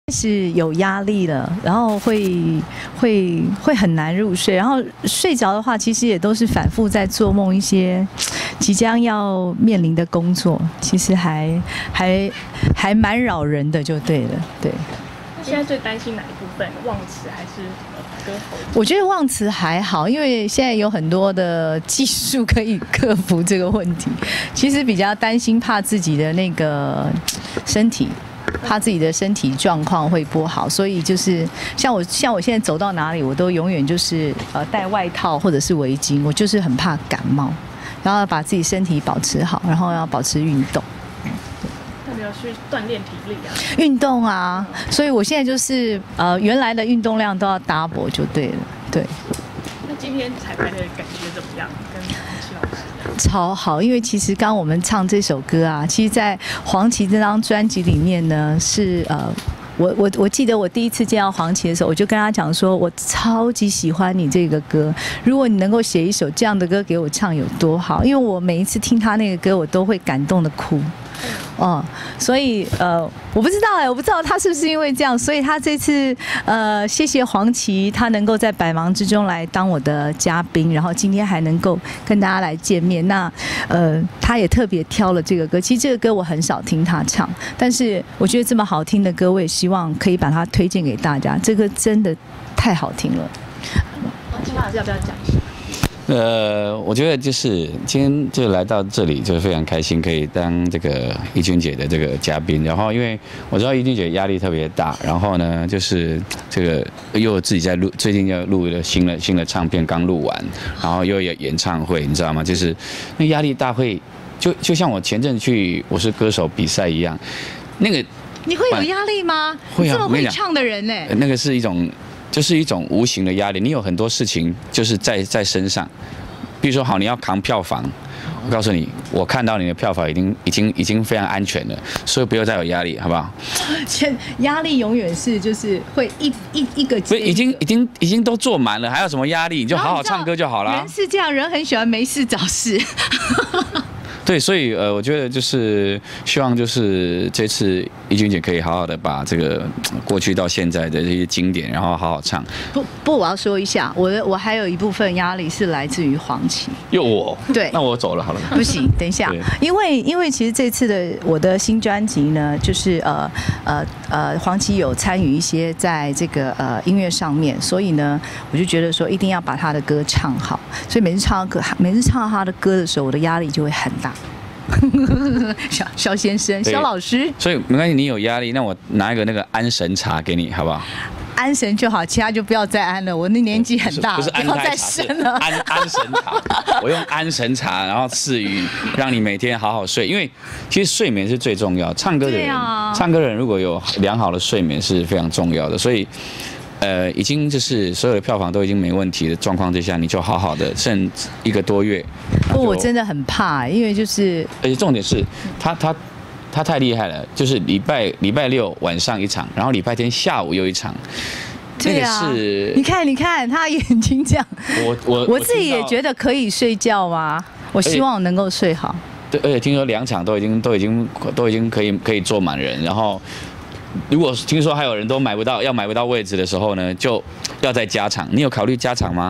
是有压力了，然后会很难入睡，然后睡着的话，其实也都是反复在做梦一些即将要面临的工作，其实还蛮扰人的，就对了，对。 那现在最担心哪一部分？忘词还是歌喉？ 我觉得忘词还好，因为现在有很多的技术可以克服这个问题。其实比较担心，怕自己的那个身体。怕自己的身体状况会不好，所以就是像我现在走到哪里，我都永远就是带外套或者是围巾，我就是很怕感冒，然后要把自己身体保持好，然后要保持运动。 有没有去锻炼体力啊？ 运动啊，所以我现在就是原来的运动量都要 double 就对了，对。 那今天彩排的感觉怎么样？跟黄琦老师？ 超好，因为其实刚我们唱这首歌啊，其实，在黄琦这张专辑里面呢，是我记得我第一次见到黄琦的时候，我就跟他讲说，我超级喜欢你这个歌，如果你能够写一首这样的歌给我唱有多好，因为我每一次听他那个歌，我都会感动的哭。所以我不知道他是不是因为这样，所以他这次谢谢黄琦，他能够在百忙之中来当我的嘉宾，然后今天还能够跟大家来见面。那他也特别挑了这个歌，其实这个歌我很少听他唱，但是我觉得这么好听的歌，我也希望可以把它推荐给大家，这个真的太好听了。 金老师要不要讲一下？ 我觉得就是今天就来到这里，就是非常开心，可以当这个怡君姐的这个嘉宾。然后因为我知道怡君姐压力特别大，然后呢，就是这个又自己在录，最近要录了新的唱片，刚录完，然后又有演唱会，你知道吗？就是那压力大会，就像我前阵去《我是歌手》比赛一样，那个你会有压力吗？ 会啊， 这么会唱的人呢？ 那个是一种。就是一种无形的压力，你有很多事情就是在身上，比如说好，你要扛票房，我告诉你，我看到你的票房已经非常安全了，所以不要再有压力，好不好？ 压力永远是就是会一个不是已经都做满了，还有什么压力？你就好好唱歌就好了。 人是这样，人很喜欢没事找事。 对，所以我觉得就是希望就是这次怡君姐可以好好的把这个过去到现在的这些经典，然后好好唱。 不，我要说一下，我还有一部分压力是来自于黄琦。 又我？ 对， 那我走了好了。 不行，等一下，因为其实这次的我的新专辑呢，就是黄琦有参与一些在这个音乐上面，所以呢，我就觉得说一定要把他的歌唱好，所以每次唱到他的歌的时候，我的压力就会很大。肖先生，肖老师， 所以没关系，你有压力，那我拿一个那个安神茶给你，好不好？ 安神就好，其他就不要再安了。我那年纪很大了， 不是安不要再生了。 安神茶，我用安神茶，然后赐予让你每天好好睡，因为其实睡眠是最重要。唱歌的人如果有良好的睡眠是非常重要的，所以。已经就是所有的票房都已经没问题的状况之下，你就好好的剩1个多月。 不，我真的很怕，因为就是， 而且重点是他太厉害了，就是礼拜6晚上1场，然后礼拜天下午又1场。 对啊，你看他眼睛这样，我自己也觉得可以睡觉吗？我希望我能够睡好。 对，而且听说2场都已经可以坐满人，然后。如果听说还有人都买不到位置的时候呢，就要再加场。你有考虑加场吗？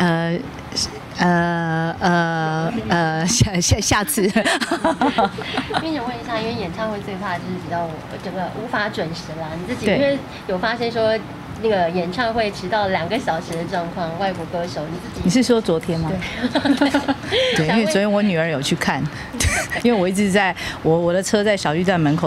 下次。 并且问一下，因为演唱会最怕就是比较整个无法准时啦。你自己因为有发现说那个演唱会迟到2个小时的状况，外国歌手你自己。 你是说昨天吗？对，因为昨天我女儿有去看，因为我一直在我的车在小巨蛋门口。